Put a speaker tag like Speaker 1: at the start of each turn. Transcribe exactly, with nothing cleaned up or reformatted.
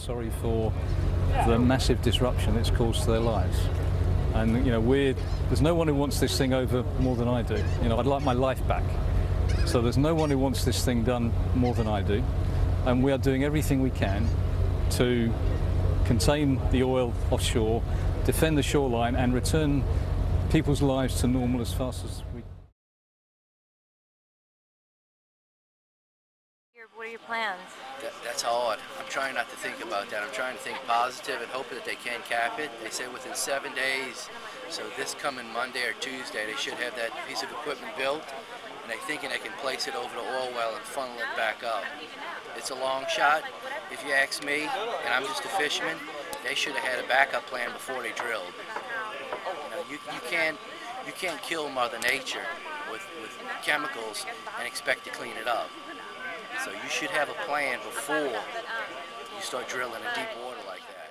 Speaker 1: sorry for the massive disruption it's caused to their lives. And you know, we're, there's no one who wants this thing over more than I do. You know, I'd like my life back. So there's no one who wants this thing done more than I do. And we are doing everything we can to contain the oil offshore, defend the shoreline, and return people's lives to normal as fast as we can.
Speaker 2: What are your plans?
Speaker 3: That, that's hard. I'm trying not to think about that. I'm trying to think positive and hope that they can cap it. They say within seven days, so this coming Monday or Tuesday, they should have that piece of equipment built, and they're thinking they can place it over the oil well and funnel it back up. It's a long shot, if you ask me, and I'm just a fisherman. They should have had a backup plan before they drilled. You know, you, you can't you can't kill Mother Nature with, with chemicals and expect to clean it up. So you should have a plan before you start drilling in deep water like that.